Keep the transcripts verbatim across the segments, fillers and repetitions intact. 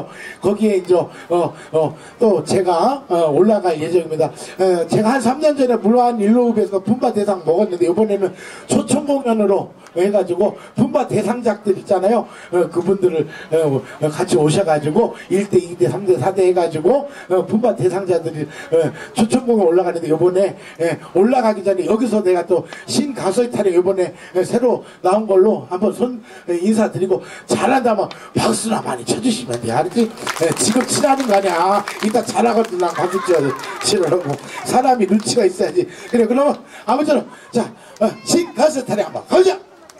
있잖아요. 거기에 이제 어, 어, 또 제가 어, 올라갈 예정입니다. 에, 제가 한 삼 년 전에 물론 일로읍에서 분바 대상 먹었는데 이번에는 초청 공연으로 해가지고 분바 대상작들 있잖아요. 어, 그분들을 어, 같이 오셔가지고 일 대, 이 대, 삼 대, 사 대 해가지고 어, 분바 대상자들이 어, 초청 공연 올라가는데 이번에 예, 올라가기 전에 여기서 내가 또 신 가수의 탈에 이번에 예, 새로 나온 걸로 한번 손 예, 인사드리고 잘한다면 박수나 많이 쳐주시면 돼. 알았지? 예, 지금 치라는 거 아니야. 아, 이따 잘하거든 난 박수 치라고. 사람이 눈치가 있어야지. 그래 그러면 아무쪼록 자 어, 신 가수의 탈에 한번 가자.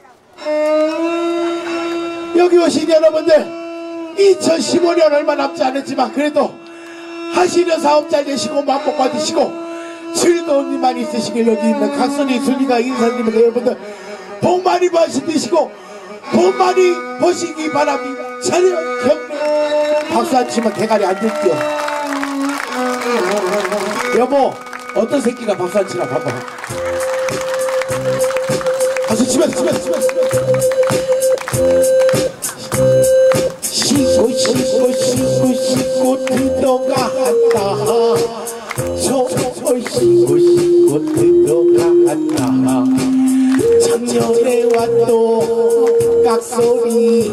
여기 오신 여러분들 이천십오 년 얼마 남지 않았지만 그래도 하시는 사업 잘 되시고 만복 받으시고 즐거운 일만 있으시길 여기 있는 각선이 순이가 인사드립니다. 여러분들 복 많이 받으시고 복 많이 보시기 바랍니다. 차려 경례 박수 안 치면 대가리 안 들게요. 여보 어떤 새끼가 박수 안 치나 봐봐. 박수 치면 치면 치면 쉬고 쉬고 쉬고 쉬고 들어간다. 쉬고 쉬고 쉬고 들어간다. 작년에 왔던 깍소리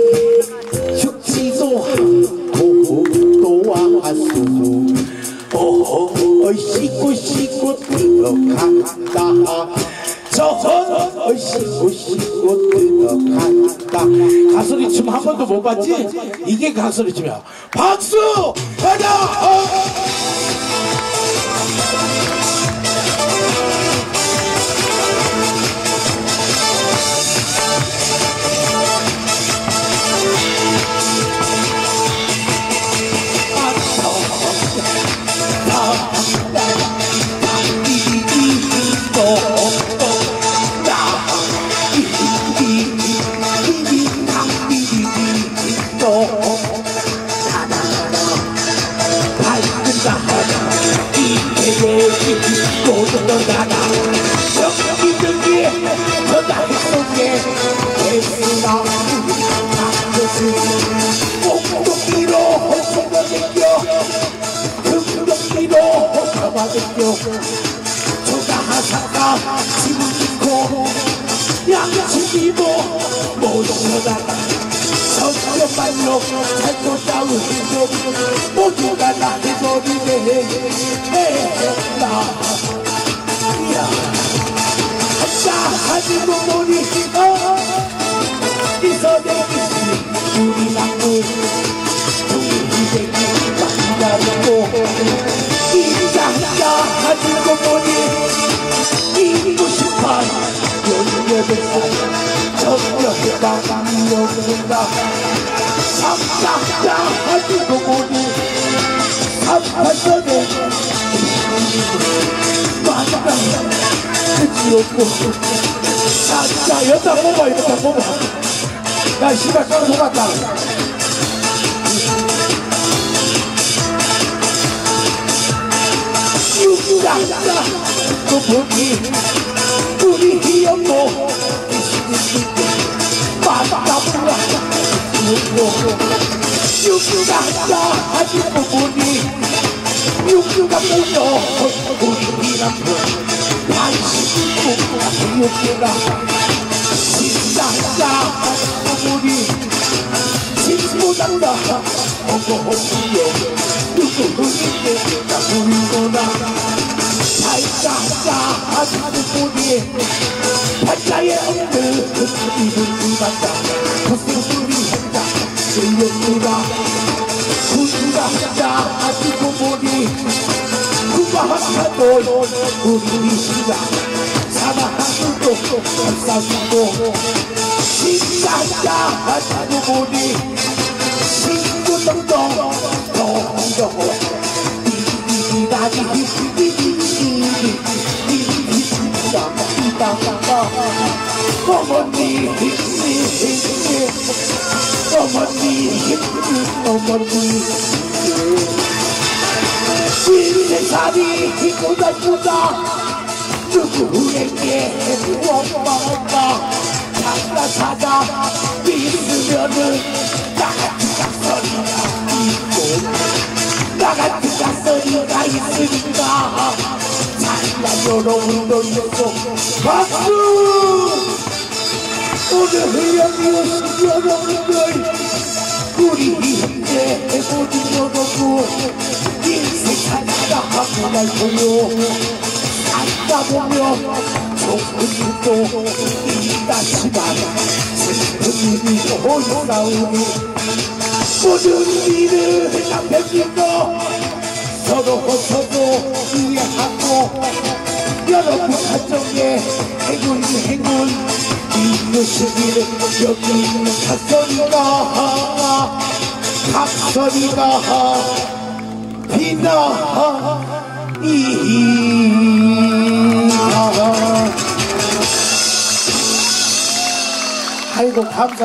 죽지도 않고 또 왔소. 어 쉬고 쉬고 들어간다. 저 쉬고 쉬고 들어간다. 가소리 춤 한 번도 못 봤지? 이게 가소리 춤이야. 박수! 가자! 어. 조가하사가 지금 있고 양치기도 모두가 서서만요 살고 싸우기도 모두가 나의 소리네. 나 한자 가지고 보니 이 서대기시 우리 남부 우리 대기 만나고 인자자 가지고 보니 이기고 싶어 열여덟 살 정력해가 강력한다. 삼자자 가지고 보니 삼팔선에 만나 끝이 없고 자자 여자 뽑아 여자 뽑아. 나 시발 깡 속았다. 육자자 또 보니 우리 희영도 맞다보라. 육자자 하지고 보니 육주가 모여 우리 남편 반십구 육주가 신자자 하지고 보니 친구단다 어머니여 누구 흔히게 나 보이거나 팔자자 하지고 보니 팔자에 없는 이분이 맞다. 고생들이 한다 들렸구나. 구주가 하지고 보니 구가하도 우리 시가 사나하도 감싸주고 신자자 하지고 보니 신구동동 동동 이다지 어머니 어머니 어머니 인생살이 보다 누구에게 엄마가 찾아 찾아 믿으면은 나같이 각설이야. 같은 가서리가 있으니까 찬란 여러분도 있어 박수. 오늘 회장이 오신 여러분들 우리 형제 모든 여러분 인생 살아가고 날 보여 살다 보면 좋은 일도 있다지만 슬픈 일이 올라오니 모든 일을 남편님도 서로 서로 이해하고 여러분 가정에 행운 행운 이웃이기를 여기 있는 각설이가 각설이가 비나 이가 아이고 감사.